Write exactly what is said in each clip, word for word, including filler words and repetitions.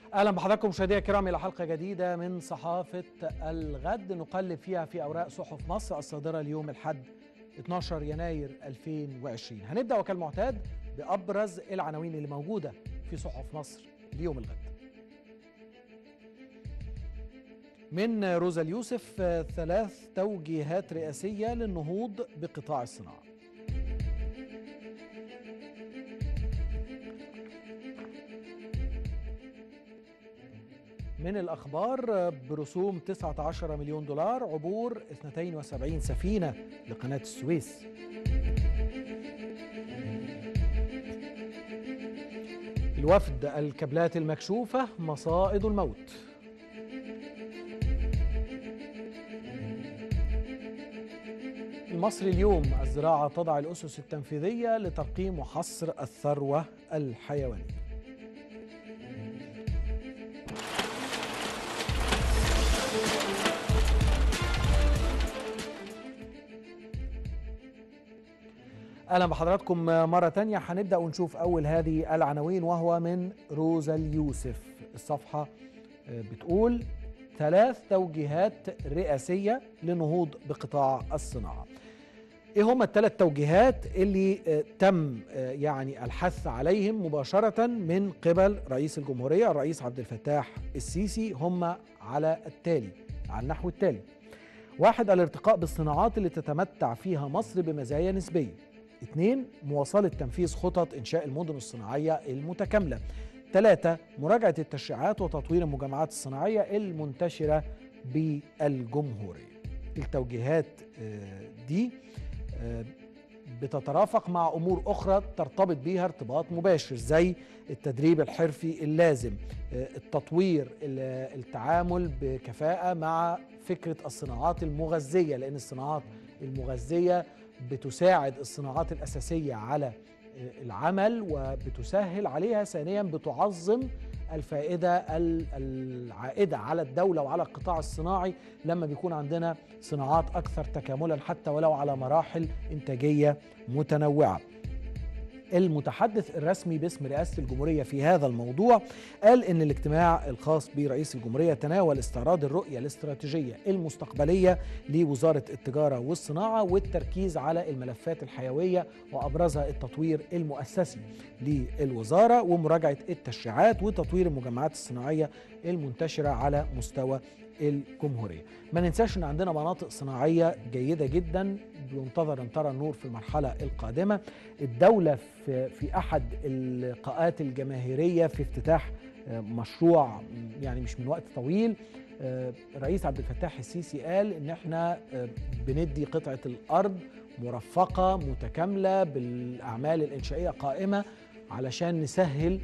اهلا بحضراتكم مشاهدينا الكرام الى حلقه جديده من صحافه الغد نقلب فيها في اوراق صحف مصر الصادره اليوم الاحد اتناشر يناير ألفين وعشرين. هنبدا وكالمعتاد بابرز العناوين اللي موجوده في صحف مصر ليوم الغد. من روزا اليوسف ثلاث توجيهات رئاسيه للنهوض بقطاع الصناعه. من الأخبار برسوم تسعة عشر مليون دولار عبور اثنتين وسبعين سفينة لقناة السويس. الوفد الكابلات المكشوفة مصائد الموت. المصري اليوم الزراعة تضع الأسس التنفيذية لترقيم وحصر الثروة الحيوانية. أهلا بحضراتكم مرة تانية. هنبدأ ونشوف أول هذه العناوين وهو من روزا اليوسف. الصفحة بتقول ثلاث توجيهات رئاسية لنهوض بقطاع الصناعة. إيه هم الثلاث توجيهات اللي تم يعني الحث عليهم مباشرة من قبل رئيس الجمهورية الرئيس عبد الفتاح السيسي؟ هم على التالي، على النحو التالي: واحد، الارتقاء بالصناعات اللي تتمتع فيها مصر بمزايا نسبية. اثنين، مواصلة تنفيذ خطط إنشاء المدن الصناعية المتكاملة. ثلاثة، مراجعة التشريعات وتطوير المجمعات الصناعية المنتشرة بالجمهورية. التوجيهات دي بتترافق مع أمور أخرى ترتبط بيها ارتباط مباشر، زي التدريب الحرفي اللازم، التطوير، التعامل بكفاءة مع فكرة الصناعات المغذية، لأن الصناعات المغذية بتساعد الصناعات الأساسية على العمل وبتسهل عليها. ثانيا، بتعظم الفائدة العائدة على الدولة وعلى القطاع الصناعي لما بيكون عندنا صناعات أكثر تكاملا حتى ولو على مراحل إنتاجية متنوعة. المتحدث الرسمي باسم رئاسة الجمهورية في هذا الموضوع قال إن الاجتماع الخاص برئيس الجمهورية تناول استعراض الرؤية الاستراتيجية المستقبلية لوزارة التجارة والصناعة والتركيز على الملفات الحيوية وأبرزها التطوير المؤسسي للوزارة ومراجعة التشريعات وتطوير المجمعات الصناعية المنتشرة على مستوى الجمهورية. ما ننساش ان عندنا مناطق صناعية جيدة جدا بينتظر ان ترى النور في المرحلة القادمة. الدولة في, في احد اللقاءات الجماهيرية في افتتاح مشروع يعني مش من وقت طويل، الرئيس عبد الفتاح السيسي قال ان احنا بندي قطعة الارض مرفقة متكاملة بالاعمال الانشائية قائمة علشان نسهل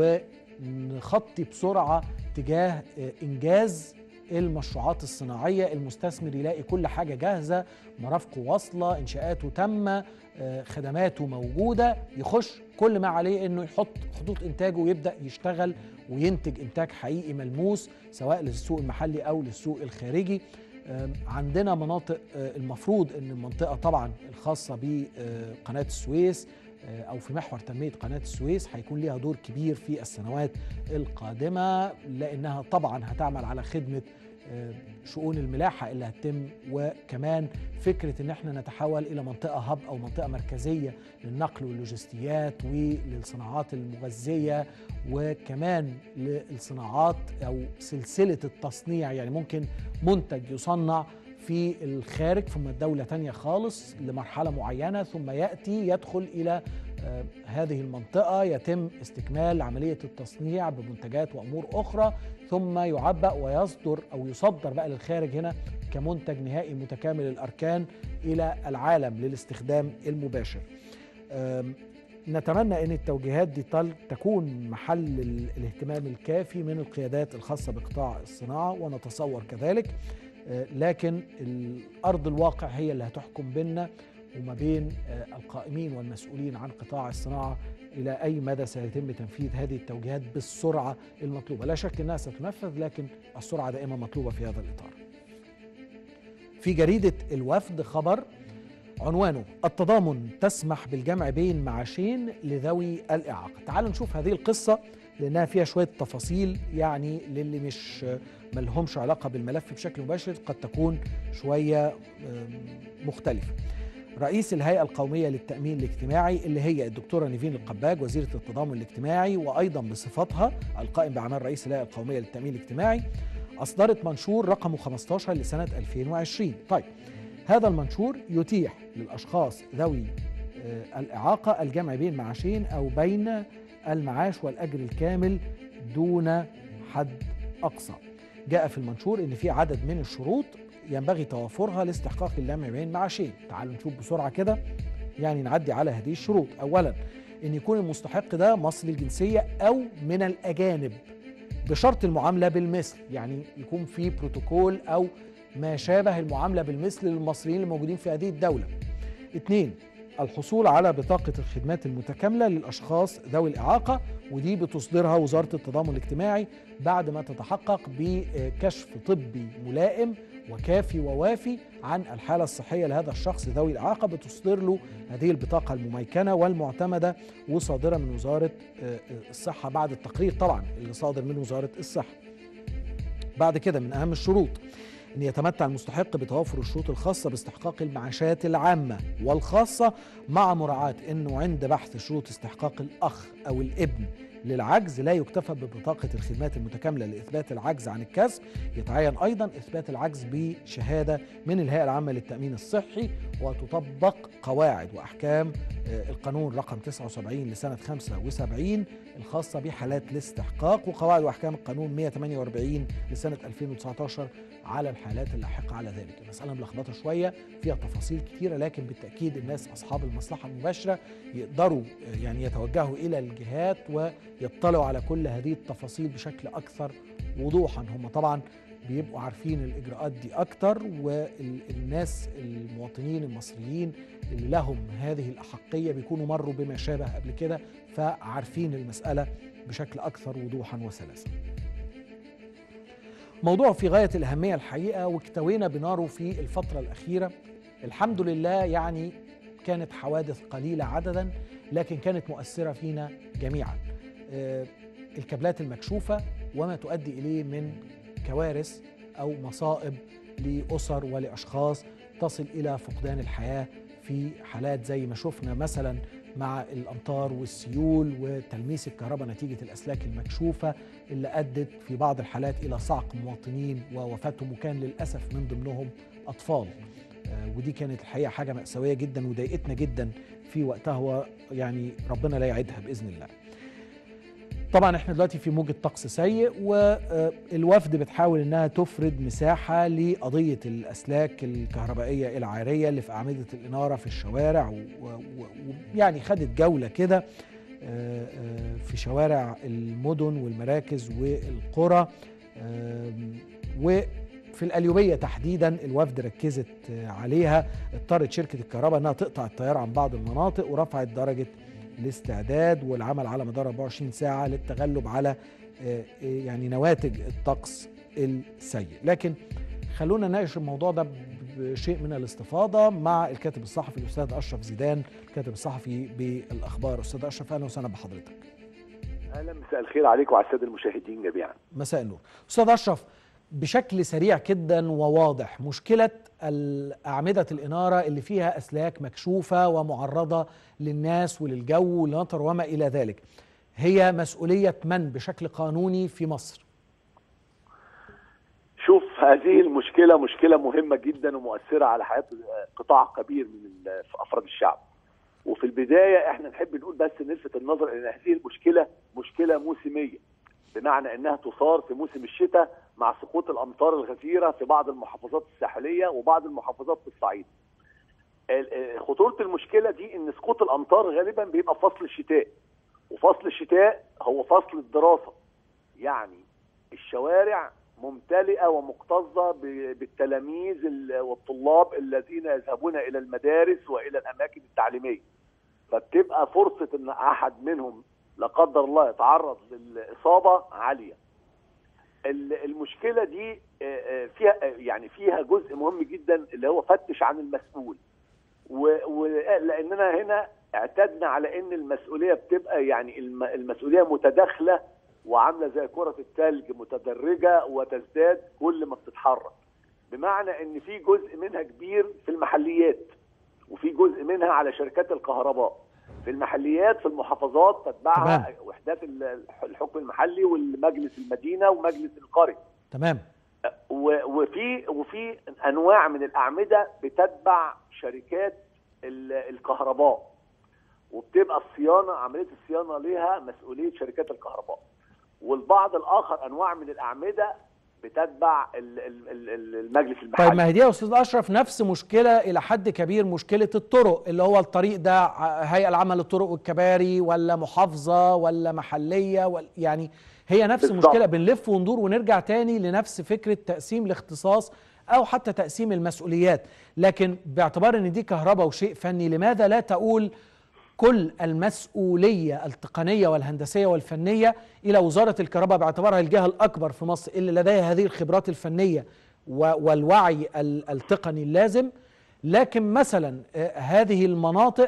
ونخطي بسرعة تجاه انجاز المشروعات الصناعية. المستثمر يلاقي كل حاجة جاهزة، مرافقه واصلة، إنشاءاته تامة، خدماته موجودة، يخش كل ما عليه إنه يحط خطوط إنتاجه ويبدأ يشتغل وينتج إنتاج حقيقي ملموس سواء للسوق المحلي أو للسوق الخارجي. عندنا مناطق المفروض إن المنطقة طبعا الخاصة بقناة السويس أو في محور تنمية قناة السويس هيكون لها دور كبير في السنوات القادمة، لأنها طبعا هتعمل على خدمة شؤون الملاحة اللي هتتم، وكمان فكرة إن احنا نتحول إلى منطقة هب أو منطقة مركزية للنقل واللوجستيات وللصناعات المغذية وكمان للصناعات أو سلسلة التصنيع. يعني ممكن منتج يصنع في الخارج ثم الدولة تانية خالص لمرحلة معينة ثم يأتي يدخل إلى آه هذه المنطقة، يتم استكمال عملية التصنيع بمنتجات وأمور أخرى ثم يعبأ ويصدر أو يصدر بقى للخارج هنا كمنتج نهائي متكامل الأركان إلى العالم للاستخدام المباشر. آه نتمنى أن التوجيهات دي تكون محل الاهتمام الكافي من القيادات الخاصة بقطاع الصناعة، ونتصور كذلك، لكن الأرض الواقع هي اللي هتحكم بيننا وما بين القائمين والمسؤولين عن قطاع الصناعة إلى أي مدى سيتم تنفيذ هذه التوجيهات بالسرعة المطلوبة. لا شك أنها ستنفذ، لكن السرعة دائما مطلوبة في هذا الإطار. في جريدة الوفد خبر عنوانه: التضامن تسمح بالجمع بين معاشين لذوي الإعاقة. تعالوا نشوف هذه القصة لأنها فيها شوية تفاصيل يعني للي مش ملهمش علاقة بالملف بشكل مباشر قد تكون شوية مختلفة. رئيس الهيئة القومية للتأمين الاجتماعي اللي هي الدكتورة نيفين القباج وزيرة التضامن الاجتماعي وأيضا بصفتها القائم بأعمال رئيس الهيئة القومية للتأمين الاجتماعي أصدرت منشور رقمه خمسة عشر لسنة ألفين وعشرين. طيب هذا المنشور يتيح للأشخاص ذوي الإعاقة الجمع بين معاشين أو بين المعاش والأجر الكامل دون حد أقصى. جاء في المنشور إن في عدد من الشروط ينبغي توافرها لاستحقاق الجمع بين معاشين. تعالوا نشوف بسرعة كده يعني نعدي على هذه الشروط. أولا إن يكون المستحق ده مصري الجنسية أو من الأجانب بشرط المعاملة بالمثل، يعني يكون في بروتوكول أو ما شابه المعاملة بالمثل للمصريين الموجودين في هذه الدولة. اثنين الحصول على بطاقة الخدمات المتكاملة للأشخاص ذوي الإعاقة، ودي بتصدرها وزارة التضامن الاجتماعي بعد ما تتحقق بكشف طبي ملائم وكافي ووافي عن الحالة الصحية لهذا الشخص ذوي الإعاقة، بتصدر له هذه البطاقة المميكنة والمعتمدة وصادرة من وزارة الصحة بعد التقرير طبعا اللي صادر من وزارة الصحة. بعد كده من أهم الشروط أن يتمتع المستحق بتوافر الشروط الخاصة باستحقاق المعاشات العامة والخاصة، مع مراعاة أنه عند بحث شروط استحقاق الأخ أو الابن للعجز لا يكتفى ببطاقة الخدمات المتكاملة لإثبات العجز عن الكسب، يتعين أيضا إثبات العجز بشهادة من الهيئة العامة للتأمين الصحي، وتطبق قواعد وأحكام القانون رقم تسعة وسبعين لسنة خمسة وسبعين الخاصة بحالات الاستحقاق، وقواعد وأحكام القانون مئة وثمانية وأربعين لسنة ألفين وتسعة عشر على الحالات اللاحقة على ذلك. المسألة ملخبطة شوية فيها تفاصيل كثيرة، لكن بالتأكيد الناس أصحاب المصلحة المباشرة يقدروا يعني يتوجهوا إلى الجهات ويطلعوا على كل هذه التفاصيل بشكل أكثر وضوحا. هم طبعا بيبقوا عارفين الإجراءات دي أكتر، والناس المواطنين المصريين اللي لهم هذه الأحقية بيكونوا مروا بما شابه قبل كده فعارفين المسألة بشكل أكثر وضوحا وسلاسة. موضوع في غاية الأهمية الحقيقة واكتوينا بناره في الفترة الأخيرة. الحمد لله يعني كانت حوادث قليلة عددا لكن كانت مؤثرة فينا جميعا. الكابلات المكشوفة وما تؤدي إليه من كوارث أو مصائب لأسر ولأشخاص تصل إلى فقدان الحياة في حالات زي ما شفنا مثلا مع الأمطار والسيول وتلميس الكهرباء نتيجة الأسلاك المكشوفة اللي أدت في بعض الحالات إلى صعق مواطنين ووفاتهم، وكان للأسف من ضمنهم أطفال. آه ودي كانت الحقيقة حاجة مأساوية جدا وضايقتنا جدا في وقتها، يعني ربنا لا يعيدها بإذن الله. طبعا احنا دلوقتي في موجة طقس سيء، والوفد بتحاول انها تفرد مساحة لقضية الأسلاك الكهربائية العارية اللي في أعمدة الإنارة في الشوارع، ويعني خدت جولة كده في شوارع المدن والمراكز والقرى، وفي القليوبية تحديدا الوفد ركزت عليها. اضطرت شركة الكهرباء انها تقطع التيار عن بعض المناطق ورفعت درجة الاستعداد والعمل على مدار أربعة وعشرين ساعة للتغلب على يعني نواتج الطقس السيء. لكن خلونا نناقش الموضوع ده بشيء من الاستفاضة مع الكاتب الصحفي الأستاذ أشرف زيدان، الكاتب الصحفي بالأخبار. أستاذ أشرف أهلا وسهلا بحضرتك. أهلا، مساء الخير عليك وعلى السادة المشاهدين جميعا. مساء النور. أستاذ أشرف، بشكل سريع جدا وواضح، مشكلة أعمدة الإنارة اللي فيها أسلاك مكشوفة ومعرضة للناس وللجو والمطر وما إلى ذلك هي مسؤولية من بشكل قانوني في مصر؟ شوف، هذه المشكلة مشكلة مهمة جدا ومؤثرة على حياة قطاع كبير من أفراد الشعب. وفي البداية احنا نحب نقول بس نلفت النظر ان هذه المشكلة مشكلة موسمية، بمعنى انها تصار في موسم الشتاء مع سقوط الامطار الغزيرة في بعض المحافظات الساحلية وبعض المحافظات في الصعيد. خطورة المشكلة دي ان سقوط الامطار غالبا بيبقى فصل الشتاء، وفصل الشتاء هو فصل الدراسة، يعني الشوارع ممتلئة ومكتظة بالتلاميذ والطلاب الذين يذهبون الى المدارس والى الاماكن التعليمية، فبتبقى فرصة ان احد منهم لا قدر الله يتعرض للإصابة عالية. المشكلة دي فيها يعني فيها جزء مهم جدا اللي هو فتش عن المسؤول، ولأننا هنا اعتدنا على ان المسؤولية بتبقى يعني المسؤولية متداخلة وعامله زي كره الثلج متدرجه وتزداد كل ما بتتحرك، بمعنى ان في جزء منها كبير في المحليات وفي جزء منها على شركات الكهرباء. في المحليات في المحافظات تتبعها وحدات الحكم المحلي والمجلس المدينه ومجلس القريه. تمام. وفي وفي انواع من الاعمده بتتبع شركات الكهرباء، وبتبقى الصيانه عمليه الصيانه ليها مسؤوليه شركات الكهرباء. والبعض الاخر انواع من الاعمده بتتبع المجلس المحلي. طيب ما هي دي يا استاذ اشرف نفس مشكله الى حد كبير مشكله الطرق، اللي هو الطريق ده هيئه العامه للطرق والكباري ولا محافظه ولا محليه ولا يعني هي نفس بالضبط. المشكله، بنلف وندور ونرجع تاني لنفس فكره تقسيم الاختصاص او حتى تقسيم المسؤوليات. لكن باعتبار ان دي كهرباء وشيء فني، لماذا لا تقول كل المسؤولية التقنية والهندسية والفنية إلى وزارة الكهرباء باعتبارها الجهة الأكبر في مصر اللي لديها هذه الخبرات الفنية والوعي التقني اللازم، لكن مثلا هذه المناطق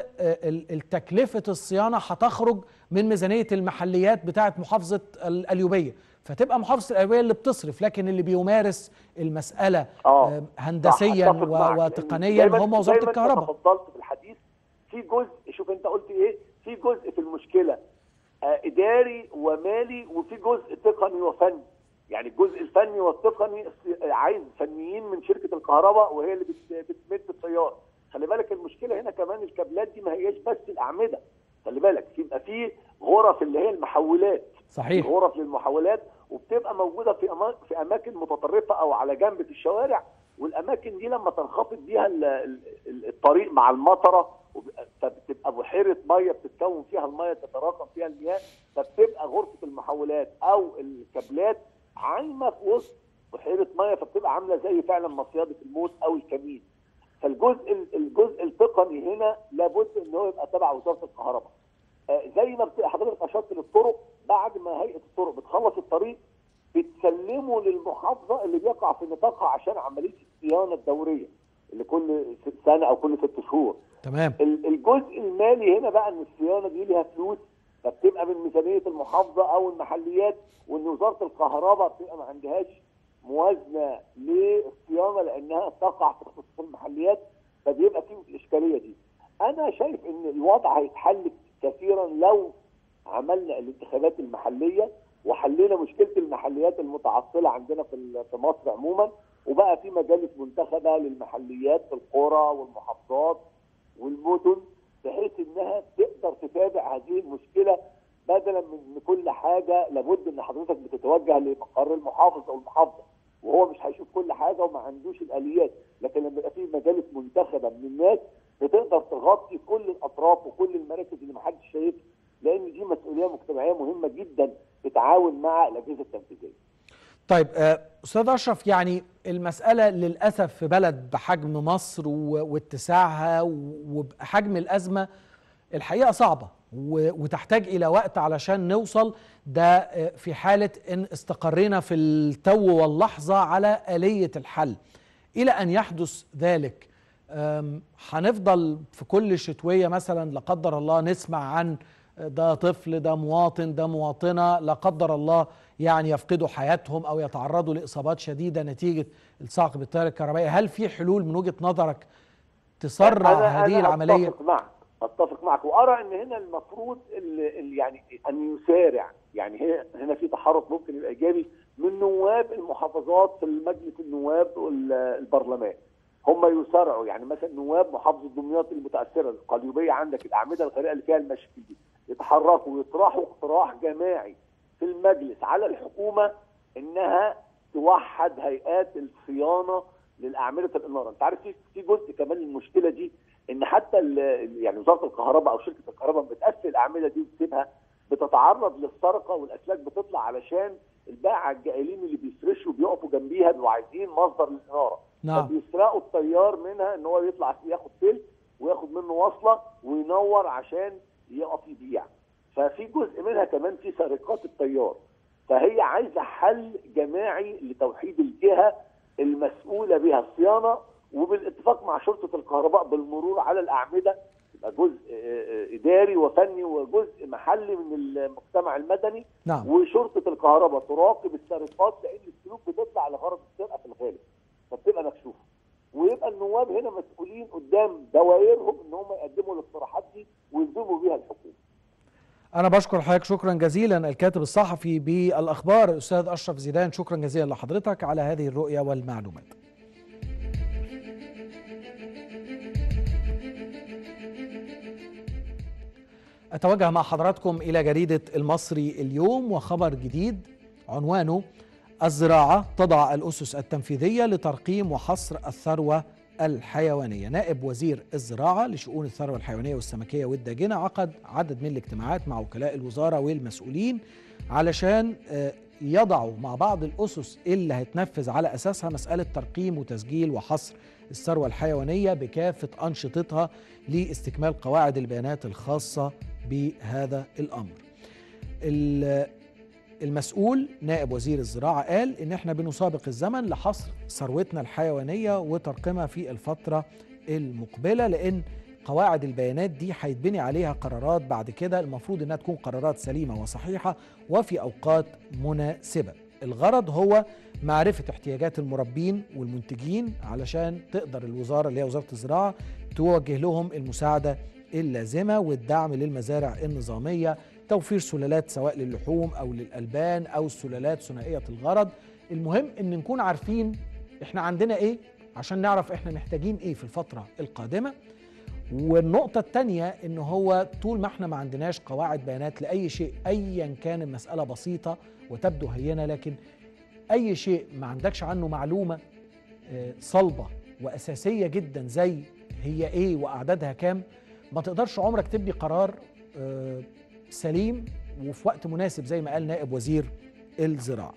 التكلفة الصيانة هتخرج من ميزانية المحليات بتاعة محافظة القليوبية، فتبقى محافظة القليوبية اللي بتصرف، لكن اللي بيمارس المسألة آه هندسيا وتقنيا هم وزارة الكهرباء. تفضلت في الحديث في جزء، شوف انت قلت ايه، في جزء في المشكله آه اداري ومالي، وفي جزء تقني وفني. يعني الجزء الفني والتقني عايز فنيين من شركه الكهرباء وهي اللي بتمد التيار. خلي بالك المشكله هنا كمان الكابلات دي ما هياش بس الاعمده، خلي بالك يبقى في غرف اللي هي المحولات. صحيح. غرف للمحولات وبتبقى موجوده في أماكن في اماكن متطرفه او على جنب في الشوارع، والاماكن دي لما تنخفض بيها الطريق مع المطره فبتبقى بحيره ميه بتتكون فيها الميه تتراكم فيها المياه، فبتبقى غرفه المحولات او الكابلات عايمه في وسط بحيره ميه، فبتبقى عامله زي فعلا مصيده الموت او الكمين. فالجزء الجزء التقني هنا لابد ان هو يبقى تبع وزاره الكهرباء. آه زي ما حضرتك اشرت للطرق، بعد ما هيئه الطرق بتخلص الطريق بتسلمه للمحافظه اللي بيقع في نطاقها عشان عمليه الصيانه الدوريه اللي كل سنه او كل ست شهور. تمام. الجزء المالي هنا بقى ان الصيانه دي ليها فلوس، فبتبقى من ميزانيه المحافظه او المحليات، وان وزاره الكهرباء بتبقى ما عندهاش موازنه للصيانه لانها تقع في خصوص المحليات، فبيبقى فيه الاشكاليه دي. انا شايف ان الوضع هيتحل كثيرا لو عملنا الانتخابات المحليه وحلينا مشكله المحليات المتعطله عندنا في في مصر عموما، وبقى في مجالس منتخبه للمحليات في القرى والمحافظات والمدن، بحيث انها تقدر تتابع هذه المشكله، بدلا من كل حاجه لابد ان حضرتك بتتوجه لمقر المحافظ او المحافظه وهو مش هيشوف كل حاجه وما عندوش الاليات. لكن لما يبقى في مجالس منتخبه من الناس بتقدر تغطي كل الاطراف وكل المراكز اللي ما حدش شايفها، لان دي مسؤوليه مجتمعيه مهمه جدا تتعاون مع الاجهزه التنفيذيه. طيب استاذ اشرف، يعني المساله للاسف في بلد بحجم مصر واتساعها وبحجم الازمه الحقيقه صعبه وتحتاج الى وقت علشان نوصل، ده في حاله ان استقرينا في التو واللحظه على آلية الحل. الى ان يحدث ذلك هنفضل في كل شتويه مثلا لا قدر الله نسمع عن ده طفل، ده مواطن، ده مواطنه لا قدر الله يعني يفقدوا حياتهم او يتعرضوا لاصابات شديده نتيجه الصعق بالتيار الكهربائي. هل في حلول من وجهه نظرك تسرع أنا هذه أنا العمليه؟ اتفق معك اتفق معك وارى ان هنا المفروض يعني ان يسارع، يعني هنا في تحرك ممكن يبقى ايجابي من نواب المحافظات في مجلس النواب والبرلمان، هم يسارعوا. يعني مثلا نواب محافظه دمياط المتاثره القليوبيه، عندك الاعمده الغريقه اللي فيها المشاكل دي، يتحركوا ويطرحوا اقتراح جماعي في المجلس على الحكومه انها توحد هيئات الصيانه للاعمده الاناره. انت عارف في جزء كمان المشكله دي ان حتى يعني وزاره الكهرباء او شركه الكهرباء بتقفل الاعمده دي وتسيبها، بتتعرض للسرقه والاسلاك بتطلع علشان البائع الجائلين اللي بيفرشوا بيقفوا جنبيها بيبقوا عايزين مصدر للاناره. نعم. فبيسرقوا التيار منها ان هو يطلع ياخد سلك وياخد منه وصله وينور عشان يقف يبيع. ففي جزء منها كمان في سرقات التيار، فهي عايزه حل جماعي لتوحيد الجهه المسؤوله بها الصيانه، وبالاتفاق مع شرطه الكهرباء بالمرور على الاعمده جزء اداري وفني وجزء محلي من المجتمع المدني. نعم. وشرطه الكهرباء تراقب السرقات، لان السلوك بتطلع لغرض السرقه في الغالب فبتبقى مكشوفه، ويبقى النواب هنا مسؤولين قدام دوائرهم ان هم يقدموا الاقتراحات دي ويلزموا بيها الحكومه. أنا بشكر حضرتك شكرا جزيلا الكاتب الصحفي بالأخبار الأستاذ أشرف زيدان، شكرا جزيلا لحضرتك على هذه الرؤية والمعلومات. أتوجه مع حضراتكم إلى جريدة المصري اليوم وخبر جديد عنوانه: الزراعة تضع الأسس التنفيذية لترقيم وحصر الثروة الحيوانية. نائب وزير الزراعة لشؤون الثروة الحيوانية والسمكية والداجنة عقد عدد من الاجتماعات مع وكلاء الوزارة والمسؤولين علشان يضعوا مع بعض الأسس اللي هتنفذ على أساسها مسألة ترقيم وتسجيل وحصر الثروة الحيوانية بكافة أنشطتها لاستكمال قواعد البيانات الخاصة بهذا الأمر. المسؤول نائب وزير الزراعة قال إن احنا بنسابق الزمن لحصر ثروتنا الحيوانية وترقيمها في الفترة المقبلة، لأن قواعد البيانات دي هيتبني عليها قرارات بعد كده المفروض إنها تكون قرارات سليمة وصحيحة وفي أوقات مناسبة. الغرض هو معرفة احتياجات المربين والمنتجين علشان تقدر الوزارة اللي هي وزارة الزراعة توجه لهم المساعدة اللازمة والدعم للمزارع النظامية، توفير سلالات سواء للحوم أو للألبان أو السلالات ثنائية الغرض. المهم إن نكون عارفين إحنا عندنا إيه عشان نعرف إحنا محتاجين إيه في الفترة القادمة. والنقطة التانية إن هو طول ما إحنا ما عندناش قواعد بيانات لأي شيء أيا كان المسألة بسيطة وتبدو هينة، لكن أي شيء ما عندكش عنه معلومة صلبة وأساسية جدا زي هي إيه وأعدادها كام، ما تقدرش عمرك تبني قرار سليم وفي وقت مناسب زي ما قال نائب وزير الزراعة.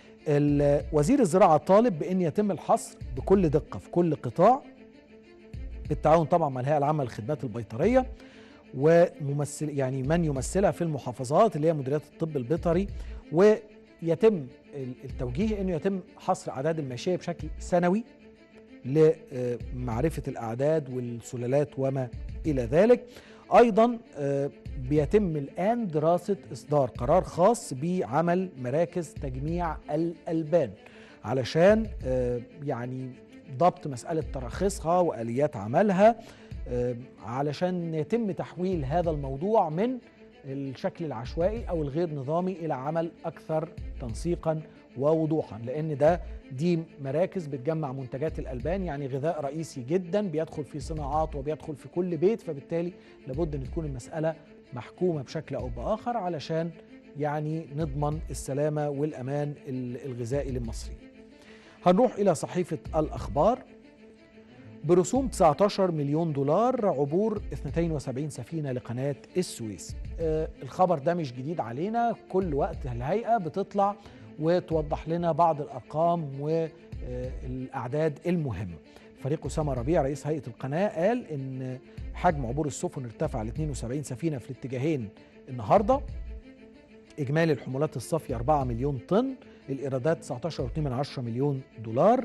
وزير الزراعة طالب بأن يتم الحصر بكل دقة في كل قطاع بالتعاون طبعا مع الهيئة العامة للخدمات البيطرية وممثل يعني من يمثلها في المحافظات اللي هي مديريات الطب البيطري، ويتم التوجيه أنه يتم حصر أعداد الماشية بشكل سنوي لمعرفة الأعداد والسلالات وما إلى ذلك. أيضا بيتم الآن دراسة إصدار قرار خاص بعمل مراكز تجميع الألبان علشان يعني ضبط مسألة تراخيصها وآليات عملها، علشان يتم تحويل هذا الموضوع من الشكل العشوائي أو الغير نظامي إلى عمل أكثر تنسيقا ووضوحا، لأن ده دي مراكز بتجمع منتجات الألبان، يعني غذاء رئيسي جدا بيدخل في صناعات وبيدخل في كل بيت، فبالتالي لابد أن تكون المسألة محكومة بشكل أو بآخر علشان يعني نضمن السلامة والأمان الغذائي للمصريين. هنروح إلى صحيفة الأخبار. برسوم تسعة عشر مليون دولار عبور اثنتين وسبعين سفينة لقناة السويس. آه الخبر ده مش جديد علينا، كل وقت الهيئة بتطلع وتوضح لنا بعض الأرقام والأعداد المهمة. فريق أسامة ربيع رئيس هيئة القناة قال إن حجم عبور السفن ارتفع ل اثنين وسبعين سفينة في الاتجاهين النهاردة. إجمالي الحمولات الصافية أربعة مليون طن، الإيرادات تسعة عشر فاصلة اثنين مليون دولار.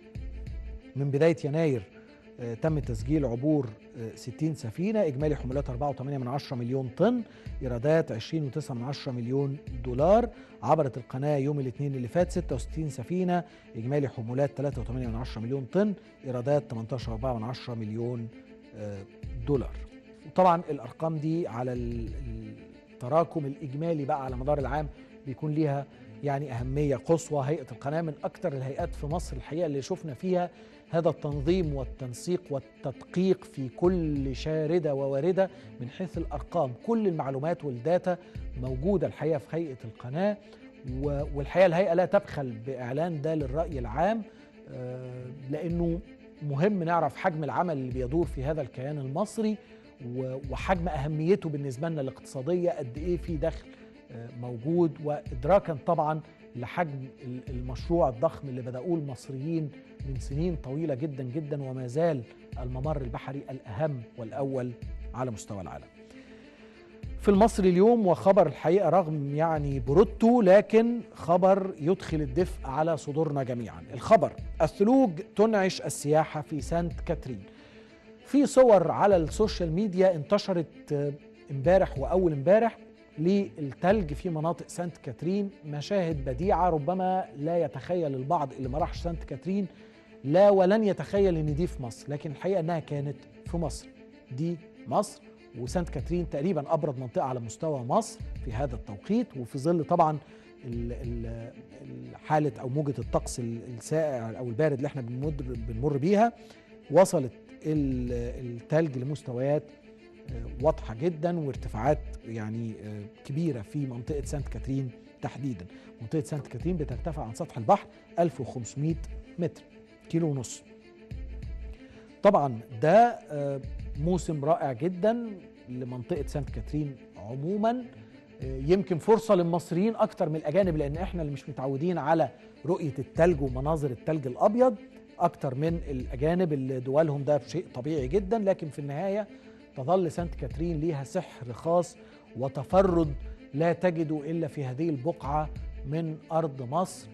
من بداية يناير آه تم تسجيل عبور آه ستين سفينة، إجمالي حمولات أربعة فاصلة ثمانية مليون طن، إيرادات عشرين فاصلة تسعة مليون دولار. عبرت القناة يوم الاثنين اللي فات ستة وستين سفينة، إجمالي حمولات ثلاثة فاصلة ثمانية مليون طن، إيرادات ثمانية عشر فاصلة أربعة مليون آه دولار. وطبعا الأرقام دي على التراكم الإجمالي بقى على مدار العام بيكون ليها يعني أهمية قصوى. هيئة القناة من أكثر الهيئات في مصر الحقيقة اللي شفنا فيها هذا التنظيم والتنسيق والتدقيق في كل شاردة وواردة من حيث الأرقام. كل المعلومات والداتا موجودة الحقيقة في هيئة القناة، والحقيقة الهيئة لا تبخل بإعلان ده للرأي العام، لأنه مهم نعرف حجم العمل اللي بيدور في هذا الكيان المصري وحجم أهميته بالنسبة لنا الاقتصادية، قد إيه في دخل موجود، وإدراكا طبعا لحجم المشروع الضخم اللي بدأوه المصريين من سنين طويلة جدا جدا، وما زال الممر البحري الأهم والأول على مستوى العالم. في المصري اليوم وخبر الحقيقة رغم يعني برودته لكن خبر يدخل الدفء على صدورنا جميعا. الخبر: الثلوج تنعش السياحة في سانت كاترين. في صور على السوشيال ميديا انتشرت امبارح واول امبارح للتلج في مناطق سانت كاترين، مشاهد بديعه ربما لا يتخيل البعض اللي ما راحش سانت كاترين لا ولن يتخيل ان دي في مصر، لكن الحقيقه انها كانت في مصر. دي مصر، وسانت كاترين تقريبا ابرد منطقه على مستوى مصر في هذا التوقيت، وفي ظل طبعا حاله او موجه الطقس الساقع او البارد اللي احنا بنمر بنمر بيها، وصلت الثلج لمستويات واضحه جدا وارتفاعات يعني كبيره في منطقه سانت كاترين تحديدا. منطقه سانت كاترين بترتفع عن سطح البحر ألف وخمسمائة متر، كيلو ونص. طبعا ده موسم رائع جدا لمنطقه سانت كاترين عموما، يمكن فرصه للمصريين اكتر من الاجانب، لان احنا اللي مش متعودين على رؤيه الثلج ومناظر الثلج الابيض اكتر من الاجانب اللي دولهم ده شيء طبيعي جدا. لكن في النهايه تظل سانت كاترين ليها سحر خاص وتفرد لا تجده الا في هذه البقعه من ارض مصر.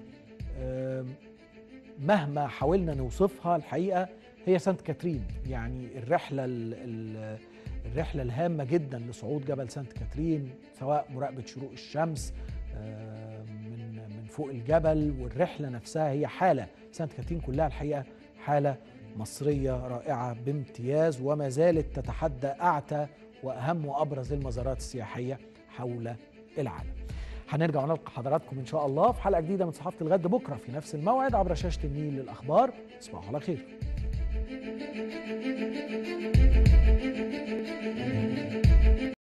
مهما حاولنا نوصفها الحقيقه هي سانت كاترين، يعني الرحله الرحله الهامه جدا لصعود جبل سانت كاترين، سواء مراقبه شروق الشمس من من فوق الجبل، والرحله نفسها هي حاله. سانت كاترين كلها الحقيقه حاله مصريه رائعه بامتياز، وما زالت تتحدى اعتى واهم وابرز المزارات السياحيه حول العالم. هنرجع ونلقى حضراتكم ان شاء الله في حلقه جديده من صحافه الغد بكره في نفس الموعد عبر شاشه النيل للاخبار. تصبحوا على خير.